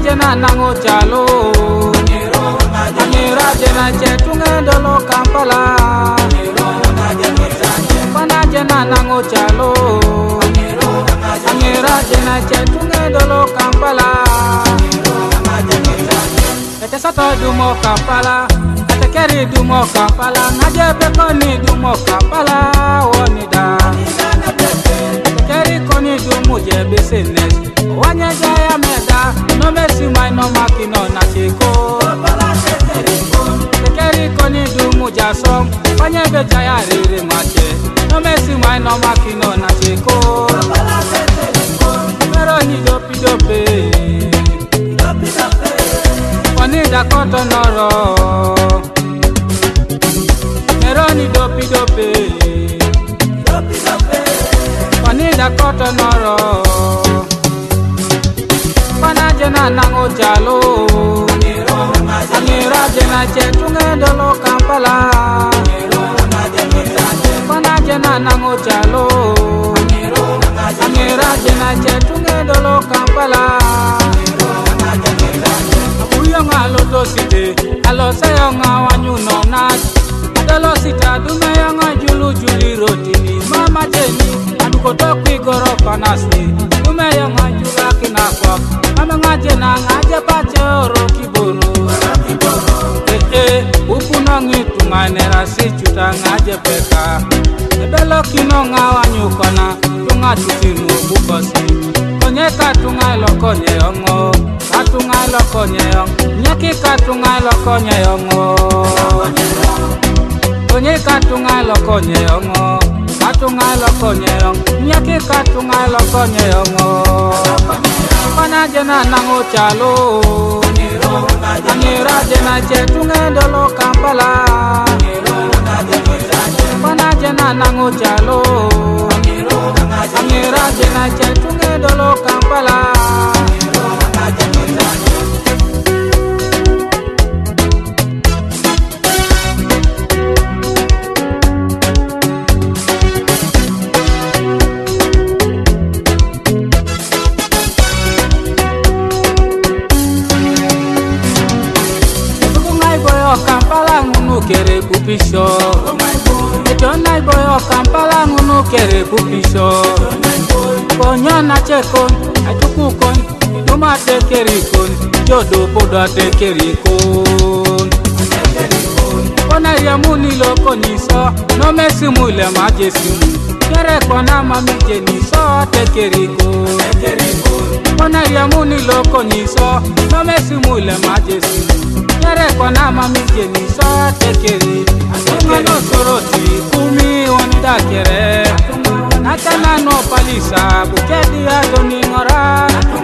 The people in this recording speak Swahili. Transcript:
jena nango chalo Anira jena chetunge dolo Kampala Pana jena nango chalo Anira jena chetunge dolo Kampala Ete sato dumo Kampala Ete keri dumo Kampala Naje pekoni dumo Kampala Wonida Ete keri koni dumo je business Wanye jaya meda No mesi mai no makino na chiko Ete keri koni dumo jasom Wanye be jaya riri mache No mesi mai no makino na chiko Pero ni dopi dope Wanida koto noro Meroni dopi dope Wanida koto noro Pana jena nango jalo Anira jena chetunge dolo Kampala Pana jena nango jalo Anira jena chetunge dolo Kampala Alo dosite, alo sayonga wanyuno nat. Adalo sita dumeyonga julu juli rotini. Mama jeni, aduko tokwi goro panasni. Dumeyonga jula kinakok. Mama ngajena ngaje pache oro kiboro. Upunongi tunganera si chuta ngaje peka. Adalo kinonga wanyukona, tunga tutinu bukosi. Konyeka tunga lokonye ongo. Katunga lokonye ongo. Nyaki katunga lokonye ongo. Konye katunga lokonye ongo. Katunga lokonye ongo. Nyaki katunga lokonye ongo. Pana jena nango chalo Anira jena chetunge dolo Kampala Pana jena nango chalo Anira jena chetunge dolo Kampala Kampala ngunu kere kupisho Ejonai boyo Kampala ngunu kere kupisho Konyo na chekon, achuku kon Iduma tekeri kon, jodo poda tekeri kon Kona yamuni loko niso, no mesi mule majesimu Kere kona mamije niso tekeri kon Kona yamuni loko niso, no mesi mule majesimu Kere kona mamije niso tekeri Atunga no soroti kumi wanida kere Natana no palisa bukedi adoni ngora